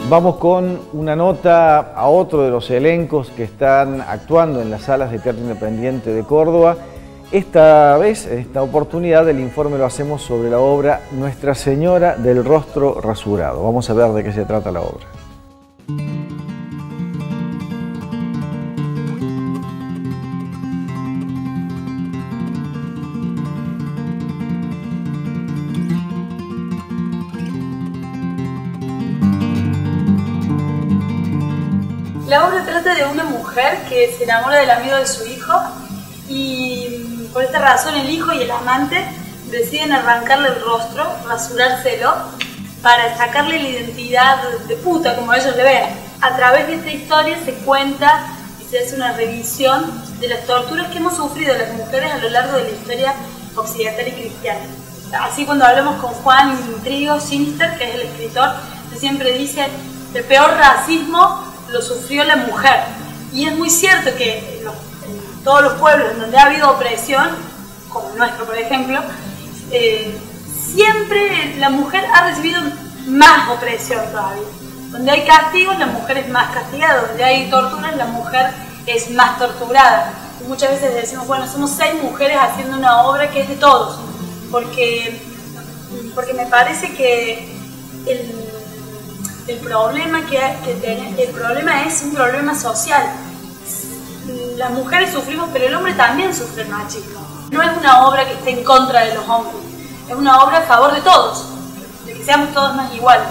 Vamos con una nota a otro de los elencos que están actuando en las salas de Teatro Independiente de Córdoba. Esta vez, en esta oportunidad, el informe lo hacemos sobre la obra Nuestra Señora del Rostro Rasurado. Vamos a ver de qué se trata la obra. La obra trata de una mujer que se enamora del amigo de su hijo y por esta razón el hijo y el amante deciden arrancarle el rostro, rasurárselo para sacarle la identidad de puta, como ellos le ven. A través de esta historia se cuenta y se hace una revisión de las torturas que hemos sufrido las mujeres a lo largo de la historia occidental y cristiana. Así cuando hablamos con Juan Intrigo Sinister, que es el escritor, que siempre dice el peor racismo lo sufrió la mujer. Y es muy cierto que en todos los pueblos en donde ha habido opresión, como el nuestro por ejemplo, siempre la mujer ha recibido más opresión todavía. Donde hay castigos, la mujer es más castigada. Donde hay torturas, la mujer es más torturada. Y muchas veces decimos, bueno, somos 6 mujeres haciendo una obra que es de todos. Porque me parece que el problema es un problema social. Las mujeres sufrimos, pero el hombre también sufre el machismo. No es una obra que esté en contra de los hombres, es una obra a favor de todos, de que seamos todos más iguales.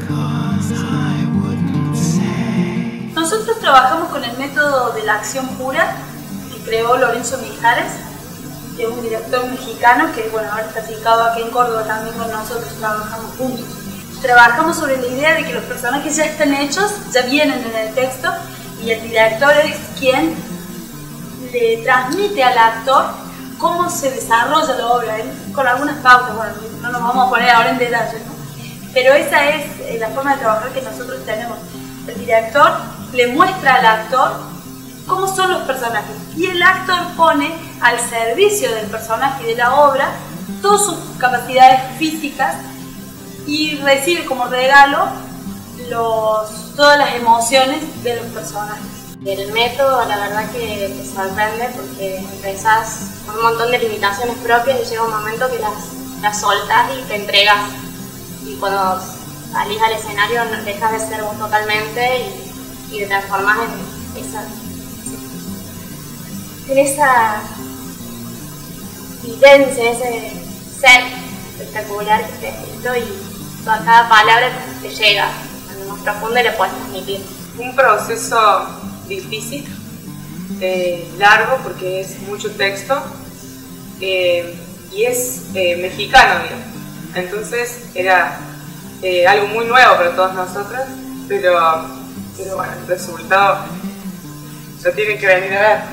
Nosotros trabajamos con el método de la acción pura que creó Lorenzo Mijares, que es un director mexicano que bueno, ahora está afincado aquí en Córdoba, también con nosotros trabajamos juntos. Trabajamos sobre la idea de que los personajes ya están hechos, ya vienen en el texto, y el director es quien le transmite al actor cómo se desarrolla la obra, con algunas pautas. Bueno, no nos vamos a poner ahora en detalle, ¿no? Pero esa es la forma de trabajar que nosotros tenemos. El director le muestra al actor cómo son los personajes, y el actor pone al servicio del personaje y de la obra todas sus capacidades físicas y recibe como regalo todas las emociones de los personajes. El método la verdad que te sorprende porque empezás con un montón de limitaciones propias y llega un momento que las soltás y te entregas. Y cuando salís al escenario dejas de ser vos totalmente y te transformás en esa vivencia, ese ser espectacular que te ha escrito y cada palabra te llega a lo más profundo y le puedes transmitir. Un proceso difícil, largo porque es mucho texto y es mexicano, digamos. Entonces era algo muy nuevo para todas nosotras, pero bueno, el resultado ya tienen que venir a ver.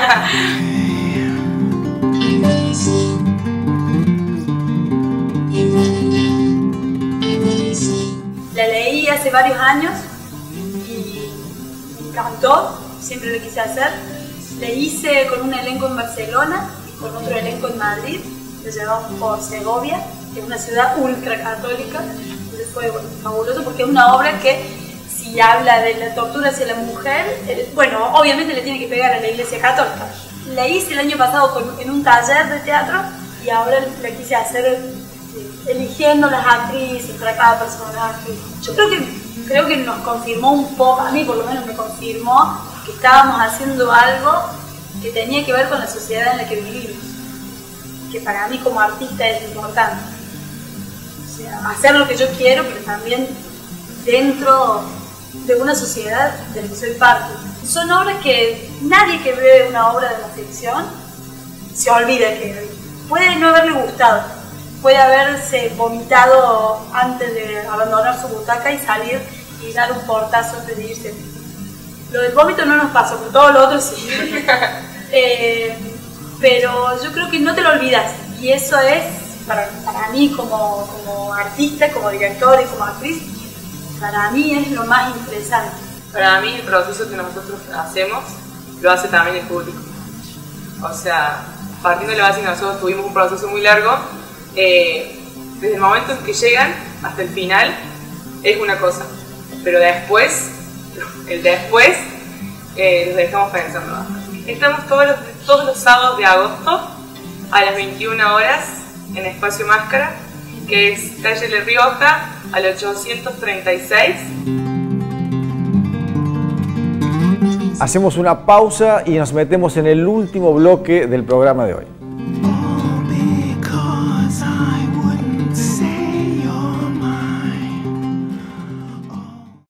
La leí hace varios años y me encantó, siempre lo quise hacer. La hice con un elenco en Barcelona y con otro elenco en Madrid. La llevamos por Segovia, que es una ciudad ultracatólica. Entonces fue fabuloso porque es una obra que, si habla de la tortura hacia la mujer, bueno, obviamente le tiene que pegar a la Iglesia Católica. La hice el año pasado en un taller de teatro y ahora la quise hacer eligiendo las actrices para cada personaje. Yo creo que nos confirmó un poco, a mí por lo menos me confirmó que estábamos haciendo algo que tenía que ver con la sociedad en la que vivimos, que para mí como artista es importante. O sea, hacer lo que yo quiero, pero también dentro de una sociedad de la que soy parte. Son obras que nadie que ve una obra de la ficción se olvida que puede no haberle gustado. Puede haberse vomitado antes de abandonar su butaca y salir y dar un portazo antes de irse. Lo del vómito no nos pasó, pero todo lo otro sí. Pero yo creo que no te lo olvidas. Y eso es, para mí como artista, como directora y como actriz, para mí es lo más interesante. Para mí el proceso que nosotros hacemos lo hace también el público. O sea, partiendo de la base que nosotros tuvimos un proceso muy largo, desde el momento en que llegan hasta el final es una cosa, pero después, los dejamos pensando bastante. Estamos todos los sábados de agosto a las 21 horas en Espacio Máscara, que es calle La Rioja al 836. Hacemos una pausa y nos metemos en el último bloque del programa de hoy.